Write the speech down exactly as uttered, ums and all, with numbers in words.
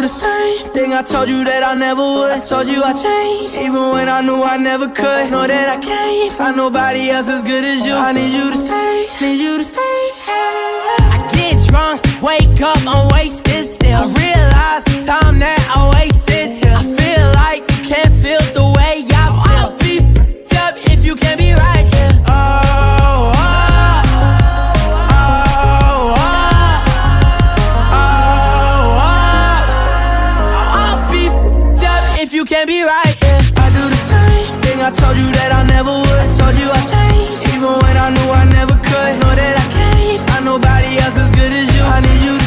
the same thing I told you that I never would. I told you I changed, even when I knew I never could. Know that I can't find nobody else as good as you. I need you to stay, need you to stay. I get drunk, wake up, I'm wasted still. I realize the time that I wasted here. I feel like you can't feel the way I feel. I'll be f***ed up if you can't be right here. Oh, oh, oh, oh, oh, oh. I'll be f***ed up if you can't be right here. I do the same thing I told you that I never would. I told you I changed, even when I knew I never could. Know that I can't find nobody else as good as you. I need you to